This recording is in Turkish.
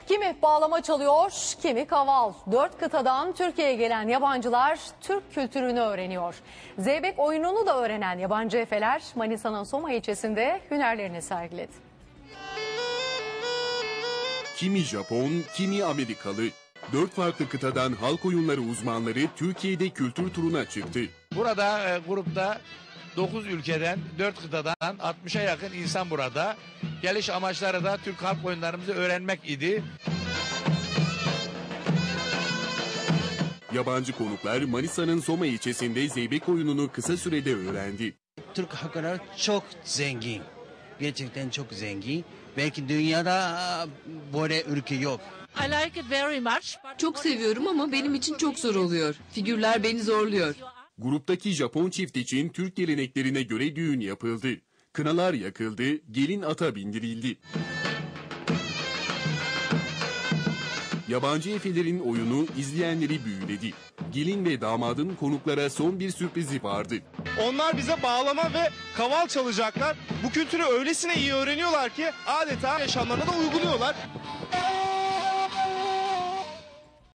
Kimi bağlama çalıyor, kimi kaval. 4 kıtadan Türkiye'ye gelen yabancılar Türk kültürünü öğreniyor. Zeybek oyununu da öğrenen yabancı efeler Manisa'nın Soma ilçesinde hünerlerini sergiledi. Kimi Japon, kimi Amerikalı. 4 farklı kıtadan halk oyunları uzmanları Türkiye'de kültür turuna çıktı. Burada grupta 9 ülkeden 4 kıtadan 60'a yakın insan burada. Geliş amaçları da Türk halk oyunlarımızı öğrenmek idi. Yabancı konuklar Manisa'nın Soma ilçesinde zeybek oyununu kısa sürede öğrendi. Türk halkları çok zengin. Gerçekten çok zengin. Belki dünyada böyle ülke yok. I like it very much. Çok seviyorum ama benim için çok zor oluyor. Figürler beni zorluyor. Gruptaki Japon çift için Türk geleneklerine göre düğün yapıldı. Kınalar yakıldı, gelin ata bindirildi. Yabancı efelerin oyunu izleyenleri büyüledi. Gelin ve damadın konuklara son bir sürprizi vardı. Onlar bize bağlama ve kaval çalacaklar. Bu kültürü öylesine iyi öğreniyorlar ki adeta yaşamlarına da uyguluyorlar.